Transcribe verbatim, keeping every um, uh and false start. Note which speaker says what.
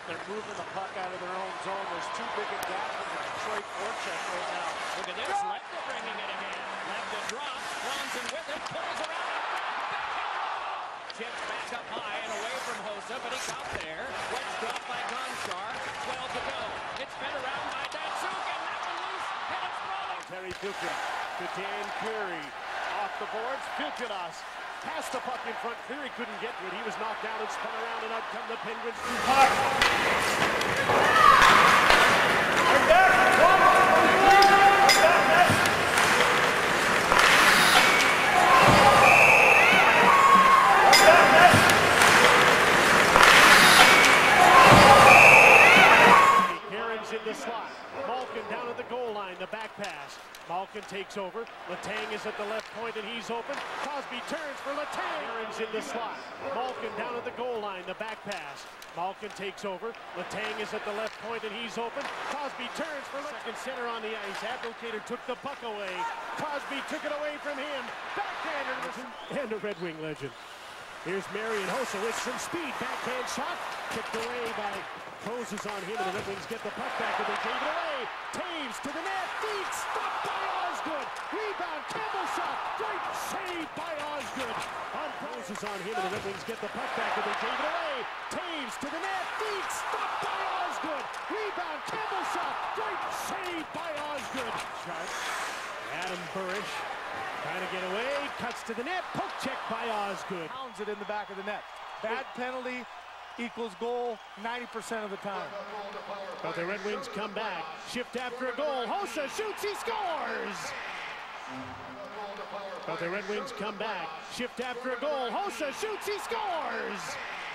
Speaker 1: They're moving the puck out of their own zone. There's too big a gap in the Detroit forecheck right now.
Speaker 2: Look at this. Lefty bringing it ahead. Lefty drops. Ronson with it. Pulls around. Chips back up high and away from Hossa, but he got there. Wedge dropped by Gonchar. twelve to go. It's fed around by Datsuk, and that one loose. And it's rolling.
Speaker 1: Terry Dukin to Dan Cleary. Off the boards. Vilkadas passed the puck in front. Cleary couldn't get to it. He was knocked down and spun around, and out come the Penguins. Puck. In the slot. Malkin down at the goal line, the back pass. Malkin takes over. Letang is at the left point and he's open. Crosby turns for Letang. Aaron's in the slot. Malkin down at the goal line, the back pass. Malkin takes over. Letang is at the left point and he's open. Crosby turns for second center on the ice. Abdelkader took the puck away. Crosby took it away from him. Backhander and a Red Wing legend. Here's Marian Hossa with some speed. Backhand shot. Kicked away by Closes on him, and the Red Wings get the puck back, and they gave it away. Taves to the net. Feed stopped by Osgood. Rebound. Campbell shot. Great save by Osgood. On closes on him, and the Red Wings get the puck back, and they gave it away. Taves to the net. Feed stopped by Osgood. Rebound. Campbell shot. Great save by Osgood. Sharp. Adam Burish trying to get away. Cuts to the net. Poke check by Osgood.
Speaker 3: Pounds it in the back of the net. Bad penalty equals goal ninety percent of the time.
Speaker 1: But the Red Wings come back. Shift after a goal. Hossa shoots, he scores! But the Red Wings come back. Shift after a goal. Hossa shoots, he scores!